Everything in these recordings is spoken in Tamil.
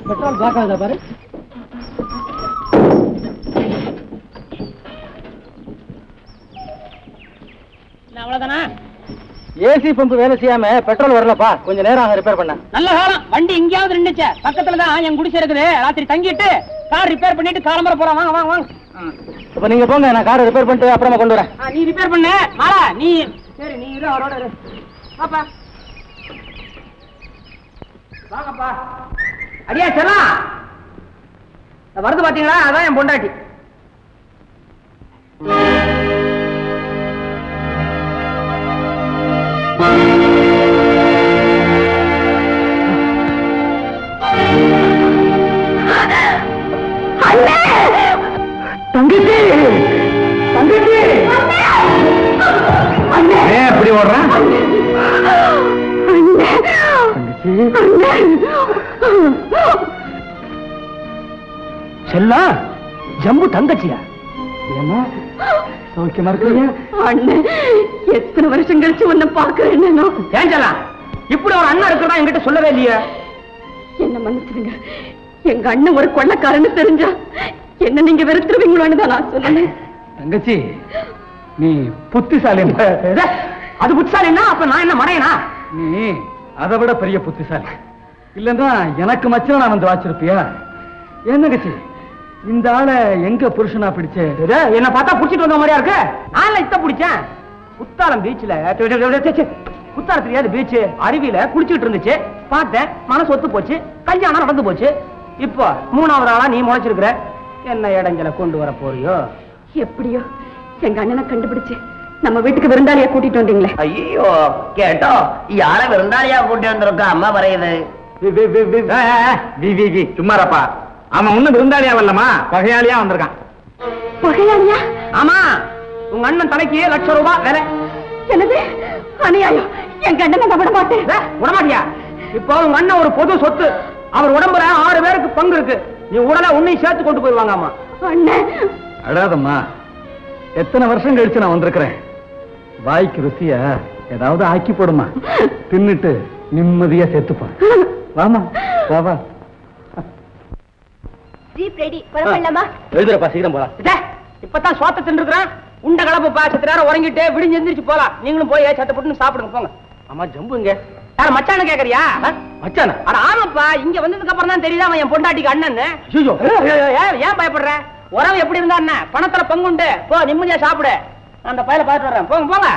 பெட்ரோல் பிளாக் ஆகுதா பாரு. அவ்வளவுதானா? ஏசி பம்பு வேலை செய்யாம பெட்ரோல் வரலப்பா. கொஞ்சம் நேரம் ரிப்பேர் பண்ண. நல்ல காலம், வண்டி எங்கேயாவது நின்னுச்சு. பக்கத்துலதான் என் குடிசை இருக்குது. ராத்திரி தங்கிட்டு கார் ரிப்பேர் பண்ணிட்டு காலம்பர போறோம். வாங்க வாங்க வாங்க. இப்ப நீங்க போங்க, நான் காரை ரிப்பேர் பண்ணிட்டு அப்புறமா கொண்டு வரேன். நீ ரிப்பேர் பண்ணு மாலா. நீ சரி, நீ இரு, அவரோட இரு. பாப்பா வாங்கப்பா. அடியா செல்லாம் வருது பாத்தீங்களா? அதான் என் பொண்டாட்டி. தங்கச்சி தங்கச்சி எப்படி ஓடுறான்? செல்லா ஜம்பு தங்கச்சியா? ஏமா சௌக்கியமா இருக்கீங்க? அண்ணன் எத்தனை வருஷம் கழிச்சு உன்னை பாக்குறேன். ஏன் செல்லா இப்படி ஒரு அண்ணன் இருக்கிறதா என்கிட்ட சொல்லவே இல்லையா? என்ன மன்னிச்சிருங்க. எங்க அண்ணன் ஒரு கொள்ளக்காரன்னு தெரிஞ்சா என்ன நீங்க வெறுத்துருவீங்களோன்னு தான் நான் சொன்னேன். தங்கச்சி நீ புத்திசாலி. அது புத்திசாலின்னா அப்ப நான் என்ன மடையனா? நீ அதை விட பெரிய புத்திசாலி. இல்லன்னா எனக்கு மச்சம் நான் வந்து வாச்சிருப்பியா? ஏன் தங்கச்சி இந்த ஆளை எங்க புருஷனா பிடிச்ச? என்ன பார்த்தா புடிச்சிட்டு வந்த மாதிரியா இருக்கு. நான் இத்த பிடிச்சேன். குத்தாலம் பீச்ல, குத்தாலம் தெரியாது பீச், அருவியில குளிச்சுட்டு இருந்துச்சு. பார்த்தேன், மனசு ஒத்து போச்சு, கல்யாணம் நடந்து போச்சு. இப்போ 3வது ஆளா நீ முளைச்சிருக்கிற. என்ன இடங்களை கொண்டு வர போறியோ? எப்படியோ எங்க அண்ணனை கண்டுபிடிச்சு நம்ம வீட்டுக்கு விருந்தாளியா கூட்டிட்டு வந்தீங்களே. ஐயோ கேட்டோம், யார விருந்தாளியா கூட்டி வந்திருக்க? அம்மா வரையுது. சும்மாரப்பா, அவன் ஒண்ணு விருந்தாளியா வரலமா, பகையாளியா வந்திருக்கான். பகையாளியா? ஆமா, உங்க அண்ணன் தலைக்கு ₹1,00,000 வேற. என்னது அநியாயம்? எங்க அண்ணனை விட மாட்டேன். விடமாட்டியா? இப்போ உங்க அண்ணன் ஒரு பொது சொத்து. அவர் உடம்புல 6 பேருக்கு பங்கு இருக்கு. நீ உடனே உன்னையும் சேர்த்து கொண்டு போயிருவாங்க. அம்மா அழாதம்மா. எத்தனை வருஷம் கழிச்சு நான் வந்திருக்கிறேன். வாய்க்கு ருசியா ஏதாவது ஆக்கி போடுமா, தின்னுட்டு நிம்மதியா செத்துப்பா. வாமா வா வா. Jeep ready, புறப்படலாமா? எழுதுறப்பா, சீக்கிரம் போலாம். இப்பதான் சோத்த தின்னுருக்கிறேன். உண்ட கலப்புப்பா. சத்து நேரம் உறங்கிட்டு விடிஞ்சு எந்திரிச்சு போலாம். நீங்களும் போய் சட்டை போட்டு சாப்பிடுங்க போங்க. ஆமா ஜம்புங்க. யார மச்சான கேக்குறியா? மச்சான? அட ஆமாப்பா, இங்க வந்ததுக்கு அப்புறம் தான் தெரியுது அவன் என் பொண்டாட்டிக்கு அண்ணன். ஏன் பயப்படுற? உறவு எப்படி இருந்தா என்ன, பணத்துல பங்குண்டு. போ நிம்மதியா சாப்பிடு. அந்த பையல பார்த்து வர்றேன். போங்க போங்க.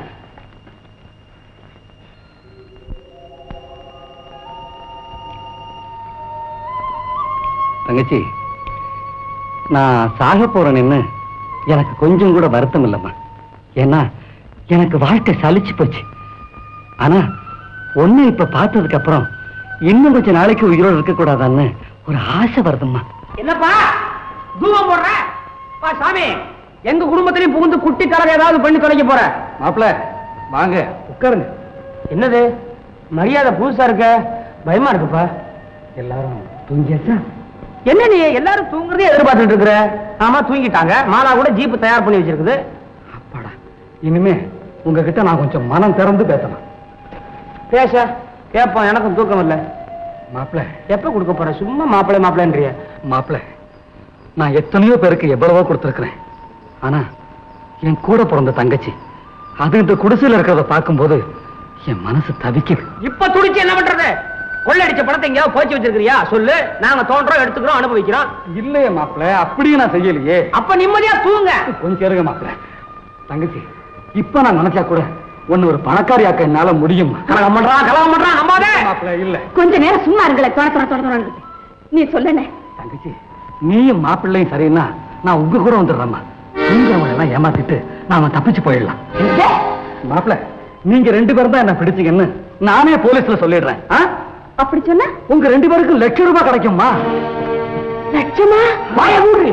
தங்கச்சி நான் சாக போறேன்னு எனக்கு கொஞ்சம் கூட வருத்தம் இல்லம்மா. ஏன்னா எனக்கு வாழ்க்கை சலிச்சு போச்சு. ஆனா ஒண்ணு இப்ப பார்த்ததுக்கு அப்புறம் இன்னும் கொஞ்ச நாளைக்கு உயிரோடு இருக்க கூடாதான்னு ஒரு ஆசை வருதும்மா. என்னப்பா தூவம் போடுற? சாமி, எங்க குடும்பத்திலையும் புகுந்து குட்டி கலக ஏதாவது பண்ணி தொலைக்க போற? மாப்பிள்ள வாங்க உட்காருங்க. என்னது மரியாதை புதுசா இருக்க? பயமா இருக்குப்பா. எல்லாரும் தூங்கியாச்சா? என்ன நீ எல்லாரும் தூங்குறதே எதிர்பார்த்துட்டு இருக்கிற? ஆமா தூங்கிட்டாங்க. மாலா கூட ஜீப் தயார் பண்ணி வச்சிருக்குது. அப்பாடா, இனிமே உங்ககிட்ட நான் கொஞ்சம் மனம் திறந்து பேசலாம். பேச கேப்போம். எனக்கும் தூக்கம் இல்லை. மாப்பிள்ள எப்ப கொடுக்க போற? சும்மா மாப்பிள்ளை மாப்பிள்ளன்றிய. மாப்பிள்ள நான் எத்தனையோ பேருக்கு எவ்வளவோ கொடுத்துருக்கிறேன். ஆனா என் கூட பிறந்த தங்கச்சி அது இந்த குடிசையில் இருக்கிறத பார்க்கும்போது என் மனசு தவிக்குது. இப்ப துடிச்சு என்ன பண்றது? கொள்ளடிச்ச பணத்தை எங்கேயாவது போச்சு வச்சிருக்கிறியா? சொல்லு, நாங்க தோன்றோம், எடுத்துக்கிறோம், அனுபவிக்கிறோம். இல்லையே மாப்பிள்ள, அப்படியே நான் செய்யலையே. அப்ப நிம்மதியா தூங்க. கொஞ்சம் கேளுங்க மாப்பிள்ள. தங்கச்சி இப்ப நான் நினைச்சா கூட ஒன்னு ஒரு பணக்காரியாக்க என்னால முடியும். கலகம் பண்றான் நம்பாதே மாப்பிள்ள. இல்ல கொஞ்ச நேரம் சும்மா இருங்களேன். நீ சொல்லனே தங்கச்சி, நீயும் மாப்பிள்ளையும் சரின்னா நான் உங்க கூட வந்துடுறேம்மா. நீங்க அவங்களை எல்லாம் ஏமாத்திட்டு நாம தப்பிச்சு போயிடலாம். மாப்பிள்ள நீங்க 2 பேரும் தான் என்ன பிடிச்சீங்கன்னு நானே போலீஸ்ல சொல்லிடுறேன். அப்படி சொன்னா உங்க 2 பேருக்கும் ₹1,00,000 கிடைக்குமா? லட்சமா? வாய மூடு.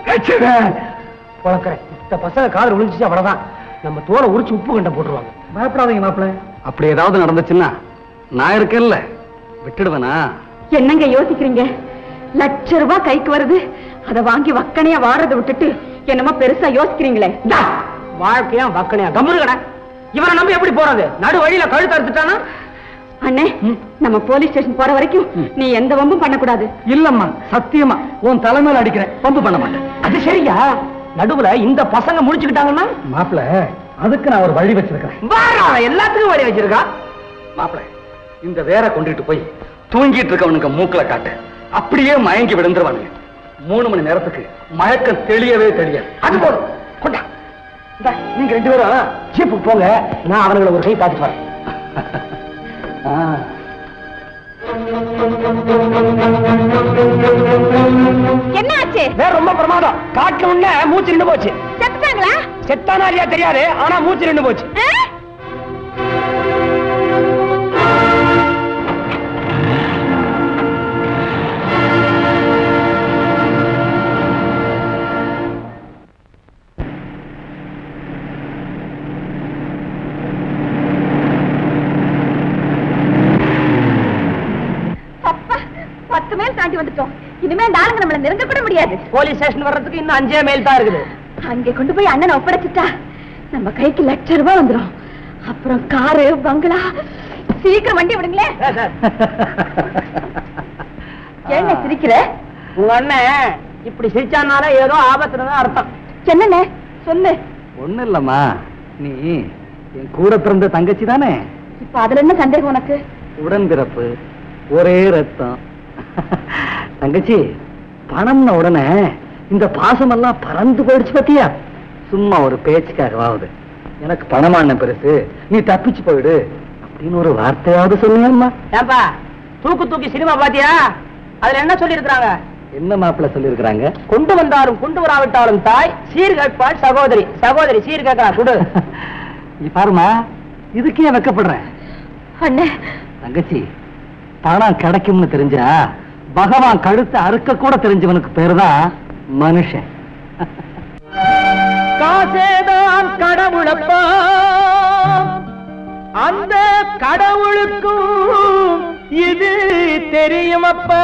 இந்த பசங்க காதல் விழுந்துச்சு, அவ்வளவுதான். நம்ம தோலை உரிச்சு உப்பு கண்ட போட்டுருவாங்க. பயப்படாதீங்க மாப்பிள்ள. அப்படி ஏதாவது நடந்துச்சுன்னா நான் இருக்கேன்ல, விட்டுடுவேனா? என்னங்க யோசிக்கிறீங்க? ₹1,00,000 கைக்கு வருது, அதை வாங்கி வக்கனையா வாரதை விட்டுட்டு என்னமா பெருசா யோசிக்கிறீங்களே? வாழ்க்கையா வக்கனையா? கம்முனு கடை. இவனை நம்பி எப்படி போறது? நடு வழியில கழுத்து அறுத்துட்டானா? அண்ணே நம்ம போலீஸ் ஸ்டேஷன் போற வரைக்கும் நீ எந்த வம்பும் பண்ணக்கூடாது. இல்லம்மா, சத்தியமா உன் தலைமையில அடிக்கிறேன், வம்பு பண்ண மாட்டேன். அது சரியா? நடுவுல இந்த பசங்க முடிச்சுக்கிட்டாங்கன்னா மாப்பிள, அதுக்கு நான் ஒரு வழி வச்சிருக்கேன். எல்லாத்துக்கும் வழி வச்சிருக்கா. மாப்பிள, இந்த வேற கொண்டுட்டு போய் தூங்கிட்டு இருக்கவனுக்கு மூக்கல காட்டு, அப்படியே மயங்கி விழுந்துருவானுங்க. 3 மணி நேரத்துக்கு மயக்கம் தெளியவே தெரியாது. அது போதும், கொண்டா. நீங்க 2 பேரும் ஜீப்புக்கு போங்க, நான் அவனுங்களை ஒரு கை பார்த்து வரேன். என்ன ஆச்சு? வேற ரொம்ப பிரமாதம். காட்டுல உள்ள மூச்சு நின்று போச்சு. செத்துட்டாங்களா? செத்தானா இல்லையா தெரியாது, ஆனா மூச்சு நின்று போச்சு. தாண்டி வந்துட்டோம். இனிமே இந்த ஆளுங்க நம்மள நெருங்க கூட முடியாது. போலீஸ் ஸ்டேஷன் வர்றதுக்கு இன்னும் 5 மைல் தான் இருக்குது. அங்கே கொண்டு போய் அண்ணனை ஒப்படைச்சிட்டா நம்ம கைக்கு ₹1,00,000 வந்துடும். அப்புறம் காரு, பங்களா. சீக்கிரம் வண்டி விடுங்களே. என்ன சிரிக்கிற? உங்க அண்ணன் இப்படி சிரிச்சானால ஏதோ ஆபத்துலதான் அர்த்தம். என்னண்ணே சொல்லு. ஒண்ணு இல்லம்மா, நீ என் கூட பிறந்த தங்கச்சி தானே. இப்ப அதுல என்ன சந்தேகம் உனக்கு? உடன்பிறப்பு, ஒரே ரத்தம். தங்கச்சி, பணம்ன உடனே இந்த பாசமெல்லாம் பறந்து போயிடுச்சு பத்தியா? சும்மா ஒரு பேச்சுக்காகவாவது எனக்கு பணமான பெருசு, நீ தப்பிச்சு போயிடு அப்படின்னு ஒரு வார்த்தையாவது சொல்லுங்கம்மா. ஏன்பா தூக்கு தூக்கி சினிமா பாத்தியா? அதுல என்ன சொல்லி இருக்கிறாங்க? என்ன மாப்பிள்ள சொல்லி இருக்கிறாங்க? கொண்டு வந்தாலும் கொண்டு வராவிட்டாலும் தாய், சீர் கேட்பாள் சகோதரி. சகோதரி சீர் கேட்கா கொடு. நீ பாருமா, இதுக்கே வெக்கப்படுறேன். அண்ணே தங்கச்சி, பணம் கிடைக்கும்னு தெரிஞ்சா பகவான் கழுத்தை அறுக்க கூட தெரிஞ்சவனுக்கு பேருதான் மனுஷன். காசேதான் கடவுளப்பா, அந்த கடவுளுக்கும் இது தெரியுமப்பா,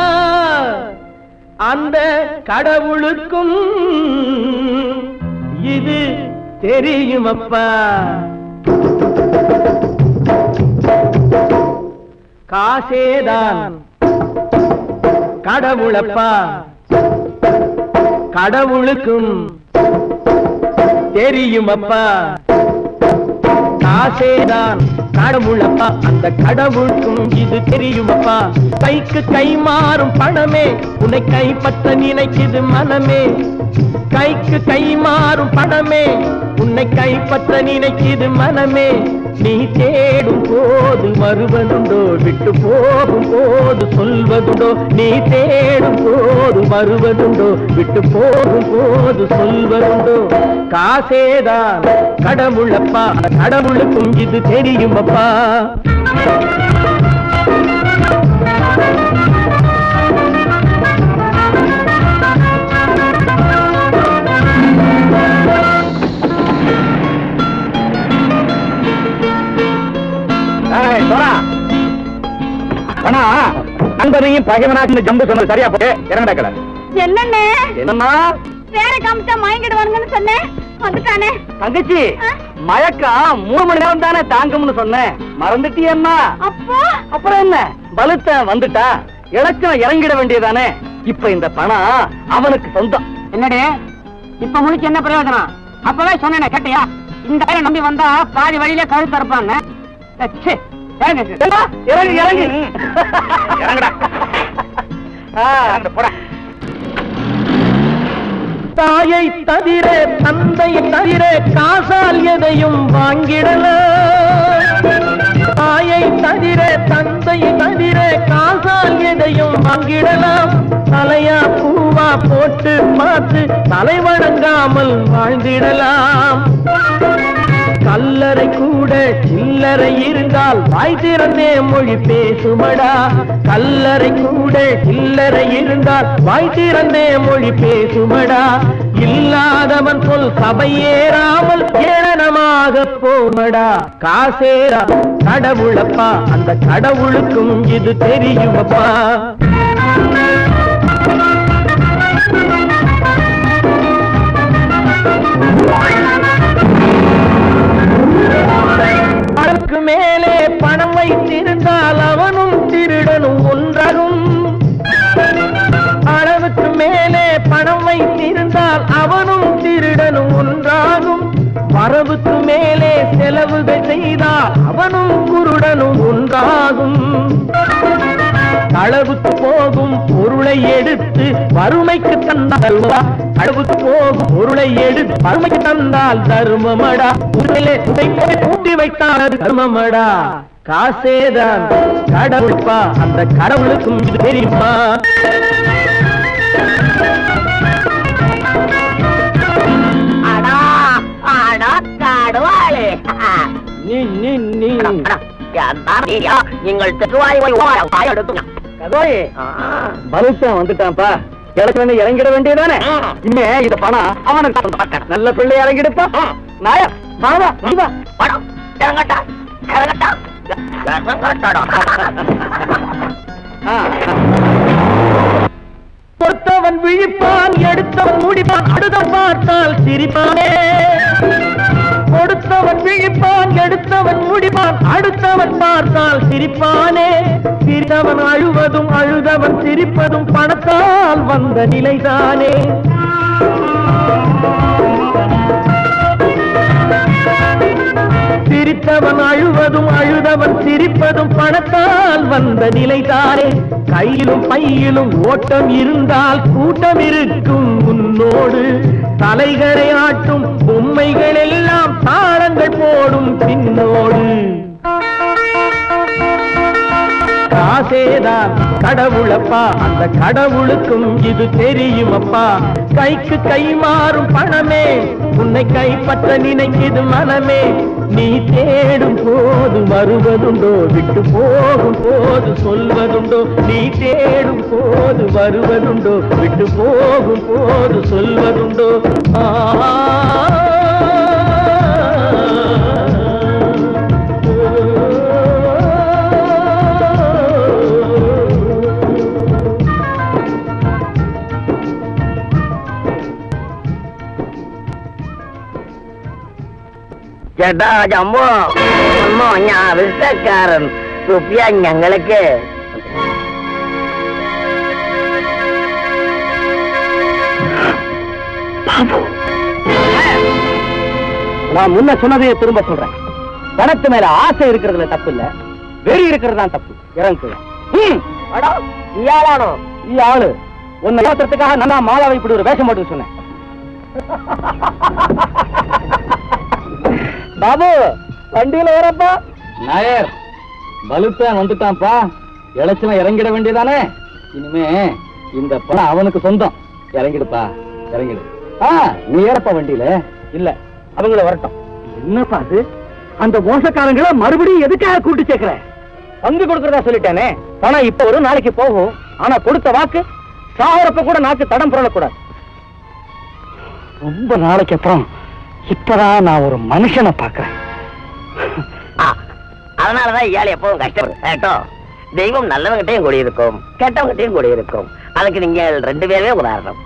அந்த கடவுளுக்கும் இது தெரியுமப்பா. காசேதான் கடவுளப்பா, கடவுளுக்கும் தெரியுமப்பா. காசேதான் கடவுளப்பா, அந்த கடவுளுக்கும் இது தெரியுமப்பா. கைக்கு கை மாறும் பணமே உன்னை கைப்பற்ற நினைக்குது மனமே. கைக்கு கை மாறும் பணமே உன்னை கைப்பற்ற நினைக்குது மனமே. நீ தேடும் போது வருவதுண்டோ, விட்டு போகும் போது சொல்வதுண்டோ. நீ தேடும் போது வருவதுண்டோ, விட்டு போகும் போது சொல்வதுண்டோ. காசேதான் கடவுளப்பா, கடவுளுக்கும் இது தெரியுமப்பா. நண்பனையும் பகைவனாக்கு ஜம்பு சொன்னது சரியா போய் இறங்கடா கடை. என்னண்ணே? என்னம்மா? வேற காமிச்சா மயங்கிடுவானுங்கன்னு சொன்னேன், வந்துட்டானே. தங்கச்சி, மயக்கம் 3 மணி நேரம் தானே தாங்கும்னு சொன்னேன், மறந்துட்டியம்மா? அப்போ அப்புறம் என்ன, பலுத்த வந்துட்டா இலக்கம் இறங்கிட வேண்டியதானே. இப்ப இந்த பணம் அவனுக்கு சொந்தம். என்னடே இப்ப முடிச்சு என்ன பிரயோஜனம்? அப்பவே சொன்னேன் கேட்டியா? இந்த வேலை நம்பி வந்தா பாதி வழியில கழுத்து இருப்பாங்க. இறங்கு இறங்கு இறங்குடா. போட. தாயை தவிர தந்தையை தவிர காசால் எதையும் வாங்கிடலாம். தாயை தவிர தந்தையை தவிர காசால் எதையும் வாங்கிடலாம். தலையா பூவா போட்டு பார்த்து தலை வணங்காமல் வாழ்ந்திடலாம். கல்லறை கூட சில்லறை இருந்தால் வாய் திறந்தே மொழி பேசுமடா. கல்லறை கூட சில்லறை இருந்தால் வாய் திறந்தே மொழி பேசுமடா. இல்லாதவன் சொல் சபையேறாமல் ஏளனமாக போமடா. காசேரா கடவுளப்பா, அந்த கடவுளுக்கும் இது தெரியுமப்பா. அதற்கு மேலே பணம் வைத்திருந்தா வரவுக்கு மேலே செலவுகள் செய்தால் அவனும் குருடனும் ஒன்றாகும். களவுக்கு போகும் பொருளை எடுத்து வறுமைக்கு தந்தால் களவுக்கு போகும் பொருளை எடுத்து வறுமைக்கு தந்தால் தர்மமடா. கூட்டி வைத்தால் அது தர்மமடா. காசேதான் கடவுள்பா, அந்த கடவுளுக்கும் இது தெரியுமா? வந்துட்டான்ப்பா, இறங்கிட வேண்டியதானே. இனிமே இத பணம் அவனுக்கு நல்ல பிள்ளை இறங்கிடுப்பா. நாயா பொறுத்தவன் விழிப்பான், எடுத்தவன் முடிப்பான், அடுத்த பார்த்தால் சிரிப்பானே. கொடுத்தவன் விழிப்பான், எடுத்தவன் முடிப்பான், அடுத்தவன் பார்த்தால் சிரிப்பானே. சிரித்தவன் அழுவதும் அழுதவன் சிரிப்பதும் பணத்தால் வந்த நிலைதானே. சிரித்தவன் அழுவதும் அழுதவன் சிரிப்பதும் பணத்தால் வந்த நிலைதானே. கையிலும் பையிலும் ஓட்டம் இருந்தால் கூட்டம் இருக்கும் உன்னோடு. தலைகளை ஆட்டும் பொம்மைகள் எல்லாம் தாளங்கள் போடும் பின்னோடு. காசேதான் கடவுளப்பா, அந்த கடவுளுக்கும் இது தெரியுமப்பா. கைக்கு கை மாறும் பணமே உன்னை கைப்பற்ற நினைக்குது மனமே. நீ தேடும் போது வருவதுண்டோ, விட்டு போகும் போது சொல்வதுண்டோ. நீ தேடும் போது வருவதுண்டோ, விட்டு போகும் போது சொல்வதுண்டோ. ചേട്ടാ ജമ്മു അമ്മോ ഞാൻ ആവശ്യക്കാരൻ റുപ്യ ഞങ്ങൾക്ക് நான் முன்ன சொன்னதையே திரும்ப சொல்றேன். பணத்து மேல ஆசை இருக்கிறதுல தப்பு இல்ல, வெறி இருக்கிறது தான் தப்பு. இறங்கு. இயாளானோ ஆளு உன்னை ஏத்துறதுக்காக நான் மாலாவை இப்படி ஒரு வேஷம் போட்டு சொன்னேன். பாபு வண்டியில வரப்பா. நாயர் பலுத்தான் வந்துட்டான்ப்பா, இளைச்சலாம் இறங்கிட வேண்டியதானே. இனிமே இந்த பணம் அவனுக்கு சொந்தம். இறங்கிடுப்பா, இறங்கிடு. நீ ஏறப்பா வண்டியில. இல்ல அவங்கள வரட்டும். என்னப்பா அது, அந்த மோசக்காரங்களை மறுபடியும் எதுக்காக கூட்டு சேர்க்கிற? பங்கு கொடுக்கறதா சொல்லிட்டேனே. பணம் இப்ப ஒரு நாளைக்கு போகும், ஆனா கொடுத்த வாக்கு சாகரப்ப கூட நாக்கு தடம் புரளக்கூடாது. ரொம்ப நாளைக்கு அப்புறம் இப்பதான் நான் ஒரு மனுஷனை பாக்குறேன். அதனாலதான் இயாள் எப்பவும் கஷ்டப்படும். தெய்வம் நல்லவங்கிட்டையும் கூடி இருக்கும், கெட்டவங்கிட்டையும் கூடி இருக்கும். அதுக்கு நீங்க 2 பேருமே உதாரணம்.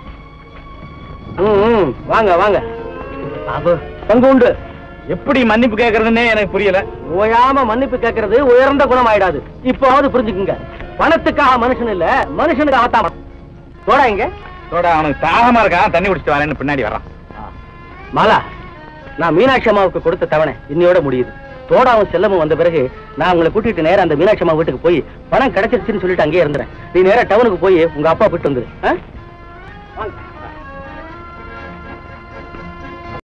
வாங்க வாங்க. பங்கு உண்டு. எப்படி மன்னிப்பு கேட்கறதுன்னே எனக்கு புரியல. ஓயாம மன்னிப்பு கேட்கறது உயர்ந்த குணம் ஆயிடாது. இப்போவாவது புரிஞ்சுக்குங்க. பணத்துக்காக மனுஷன் இல்ல, மனுஷனுக்கு ஆத்தாம. தோடா இங்க தோடா. அவனுக்கு தாகமா இருக்கா, தண்ணி குடிச்சிட்டு வரேன்னு பின்னாடி வரான். மாலா, நான் மீனாட்சி அம்மாவுக்கு கொடுத்த தவணை இன்னையோட முடியுது. தோடாவும் செல்லமும் வந்த பிறகு நான் உங்களை கூட்டிட்டு நேரம் அந்த மீனாட்சி அம்மா வீட்டுக்கு போய் பணம் கிடைச்சிருச்சுன்னு சொல்லிட்டு அங்கேயே இருந்துறேன். நீ நேரம் டவுனுக்கு போய் உங்க அப்பா போயிட்டு வந்துரு.